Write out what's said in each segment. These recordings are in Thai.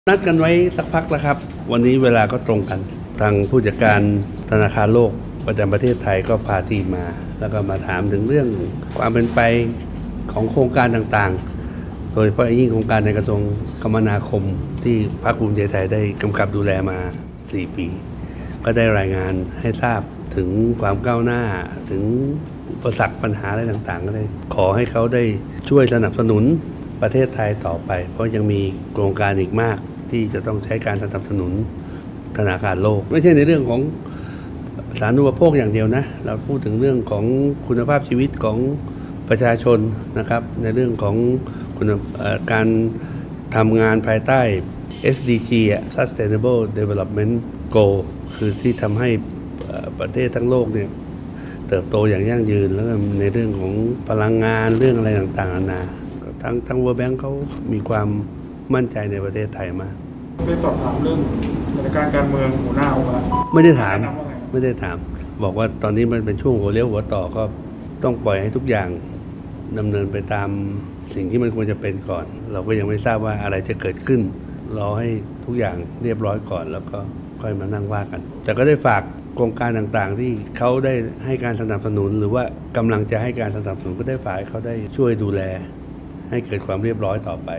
นัดกันไว้สักพักแล้วครับวันนี้เวลาก็ตรงกันทางผู้จัดการธนาคารโลกประจำประเทศไทยก็พาทีมมาแล้วก็มาถามถึงเรื่องความเป็นไปของโครงการต่างๆโดยเฉพาะยิ่งโครงการในกระทรวงคมนาคมที่พรรคภูมิใจไทยได้กำกับดูแลมา4 ปีก็ได้รายงานให้ทราบถึงความก้าวหน้าถึงอุปสรรคปัญหาอะไรต่างๆก็ได้ขอให้เขาได้ช่วยสนับสนุนประเทศไทยต่อไปเพราะยังมีโครงการอีกมากที่จะต้องใช้การสนับสนุนธนาคารโลกไม่ใช่ในเรื่องของสาธารณูปโภคอย่างเดียวนะเราพูดถึงเรื่องของคุณภาพชีวิตของประชาชนนะครับในเรื่องของการทำงานภายใต้ SDG Sustainable Development Goal คือที่ทำให้ประเทศทั้งโลกเนี่ยเติบโตอย่างยั่งยืนแล้วก็ในเรื่องของพลังงานเรื่องอะไรต่างๆนานาทั้ง World Bank เขามีความมั่นใจในประเทศไทยมากได้สอบถามเรื่องสถานการณ์การเมืองหัวหน้าองค์การไม่ได้ถามบอกว่าตอนนี้มันเป็นช่วงหัวเลี้ยวหัวต่อก็ต้องปล่อยให้ทุกอย่างดำเนินไปตามสิ่งที่มันควรจะเป็นก่อนเราก็ยังไม่ทราบว่าอะไรจะเกิดขึ้นรอให้ทุกอย่างเรียบร้อยก่อนแล้วก็ค่อยมานั่งว่ากันแต่ก็ได้ฝากโครงการต่างๆที่เขาได้ให้การสนับสนุนหรือว่ากำลังจะให้การสนับสนุนก็ได้ฝากเขาได้ช่วยดูแลให้เกิดความเรียบร้อยต่อไป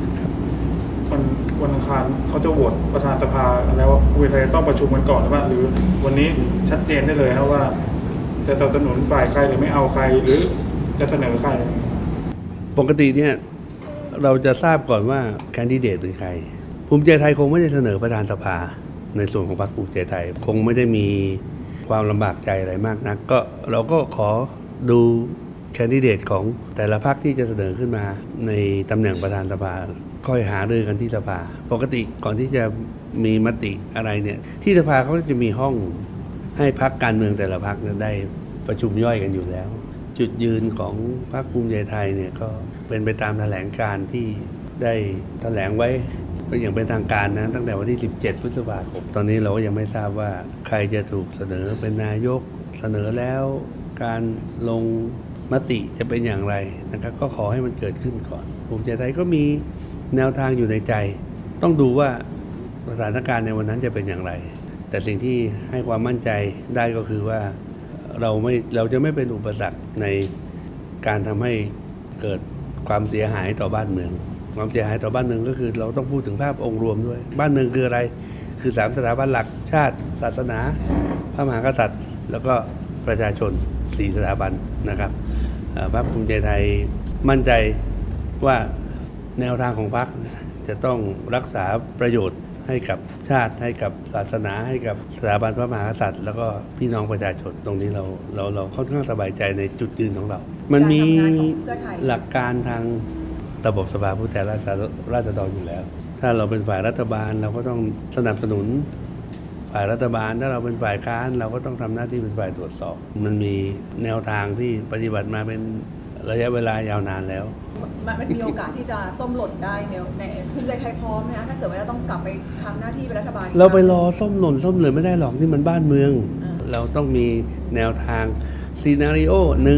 วันอังคารเขาจะโหวตประธานสภาแล้วว่าภูมิใจไทยต้องประชุมกันก่อนหรือเปล่าหรือวันนี้ชัดเจนได้เลยครับว่าจะสนับสนุนฝ่ายใครหรือไม่เอาใครหรือจะเสนอใครปกติเนี่ยเราจะทราบก่อนว่าแคนดิเดตเป็นใครภูมิใจไทยคงไม่ได้เสนอประธานสภาในส่วนของพรรคภูมิใจไทยคงไม่ได้มีความลำบากใจอะไรมากนักก็เราก็ขอดูแคนดิเดตของแต่ละพรรคที่จะเสนอขึ้นมาในตำแหน่งประธานสภาค่อยหารือกันที่สภาปกติก่อนที่จะมีมติอะไรเนี่ยที่สภาเขาจะมีห้องให้พรรคการเมืองแต่ละพรรคได้ประชุมย่อยกันอยู่แล้วจุดยืนของพรรคภูมิใจไทยเนี่ยก็เป็นไปตามแถลงการที่ได้แถลงไว้อย่างเป็นทางการนะตั้งแต่วันที่17 พฤษภาคมตอนนี้เราก็ยังไม่ทราบว่าใครจะถูกเสนอเป็นนายกเสนอแล้วการลงมติจะเป็นอย่างไรนะครับก็ขอให้มันเกิดขึ้นก่อนภูมิใจไทยก็มีแนวทางอยู่ในใจต้องดูว่าสถานการณ์ในวันนั้นจะเป็นอย่างไรแต่สิ่งที่ให้ความมั่นใจได้ก็คือว่าเราจะไม่เป็นอุปสรรคในการทำให้เกิดความเสียหายต่อบ้านเมืองความเสียหายต่อบ้านเมืองก็คือเราต้องพูดถึงภาพองค์รวมด้วยบ้านเมืองคืออะไรคือ3 สถาบันหลักชาติศาสนาพระมหากษัตริย์แล้วก็ประชาชน4 สถาบันนะครับพรรคภูมิใจไทยมั่นใจว่าแนวทางของพรรคจะต้องรักษาประโยชน์ให้กับชาติให้กับศาสนาให้กับสถาบันพระมหากษัตริย์แล้วก็พี่น้องประชาชนตรงนี้เราค่อนข้างสบายใจในจุดยืนของเรามันมีหลักการทางระบบสภาผู้แทนราษฎรอยู่แล้วถ้าเราเป็นฝ่ายรัฐบาลเราก็ต้องสนับสนุนฝ่ายรัฐบาลถ้าเราเป็นฝ่ายค้านเราก็ต้องทำหน้าที่เป็นฝ่ายตรวจสอบมันมีแนวทางที่ปฏิบัติมาเป็นระยะเวลายาวนานแล้วมันมีโอกาสที่จะส้มหล่นได้ในภูมิใจไทยพร้อมไหมคะถ้าเกิดว่าจะต้องกลับไปทำหน้าที่เป็นรัฐบาลเราไปรอส้มหล่นส้มเหลือไม่ได้หรอกนี่มันบ้านเมืองเราต้องมีแนวทางซีนาริโอ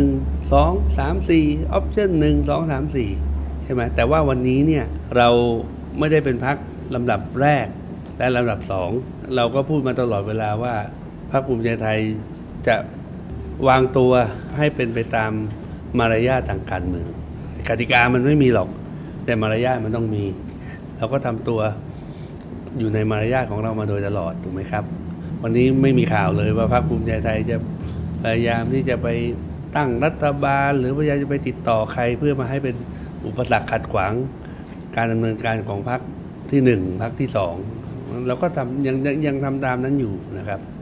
1 2 3 4ออปชั่น1 2 3 4ใช่ไหมแต่ว่าวันนี้เนี่ยเราไม่ได้เป็นพรรคลำดับแรกและลำดับ2เราก็พูดมาตลอดเวลาว่าพรรคภูมิใจไทยจะวางตัวให้เป็นไปตามมารยาททางการเมืองกติกามันไม่มีหรอกแต่มารยาทมันต้องมีเราก็ทำตัวอยู่ในมารยาทของเรามาโดยตลอดถูกไหมครับวันนี้ไม่มีข่าวเลยว่าพรรคภูมิใจไทยจะพยายามที่จะไปตั้งรัฐบาลหรือพยายามจะไปติดต่อใครเพื่อมาให้เป็นอุปสรรคขัดขวางการดำเนินการของพรรคที่1พรรคที่2เราก็ยังทำตามนั้นอยู่นะครับ